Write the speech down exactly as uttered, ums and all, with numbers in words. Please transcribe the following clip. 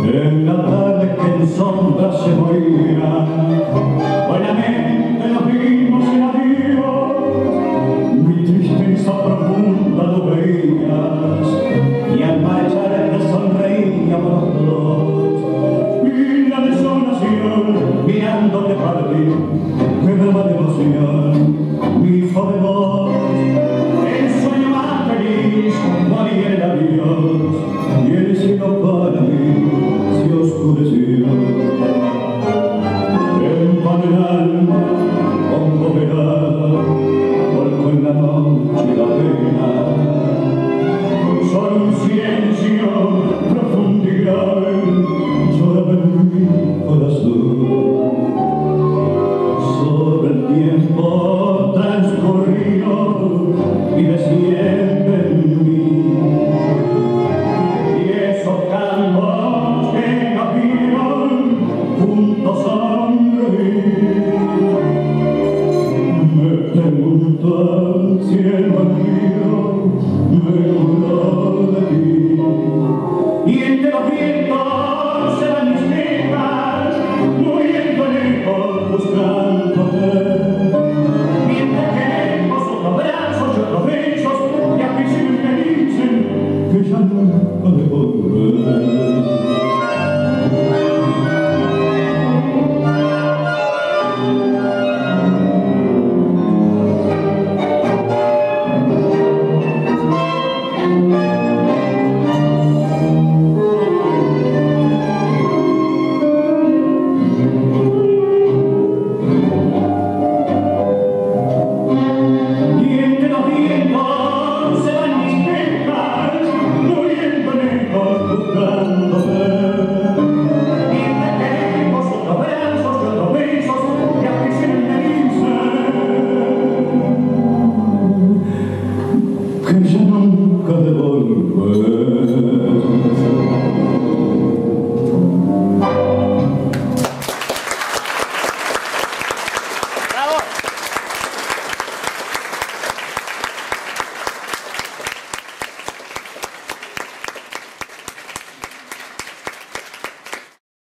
En la tarde que en sombra se moría, buenamente nos vimos en adiós. Mi tristeza profunda lo veías, y al marchar te sonreíamos los dos. Y la desolación, mirándote partir, me daba de emoción mi hijo de voz. El sueño más feliz moría el adiós, y el cielo para mí se oscureció. En el alma conmoverada volcó en la noche la pena. Solo un silencio profundo y grave lloraba en mi corazón. Sobre el tiempo transcurrido vive siempre en mí, y esos campos que nos vieron juntos sonreír. Me pregunto si el olvido me curó de ti, y entre los vientos